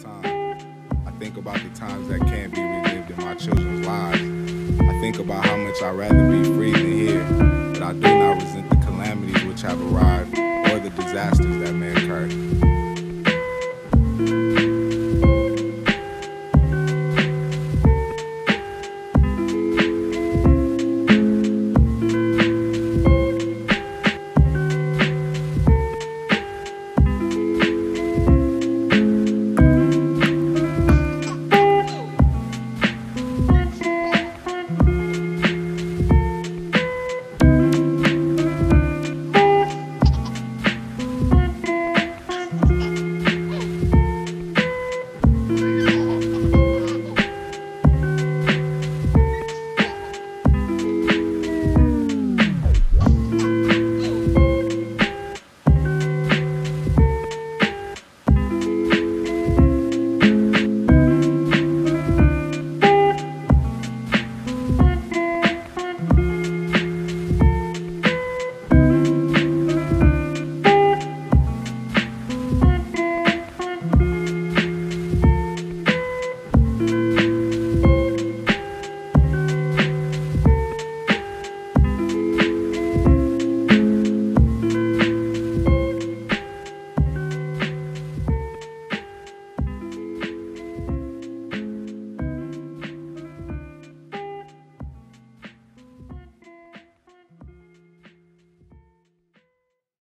time. I think about the times that can't be relived in my children's lives. I think about how much I'd rather be free than here, but I do not resent the calamities which have arrived or the disasters that may occur.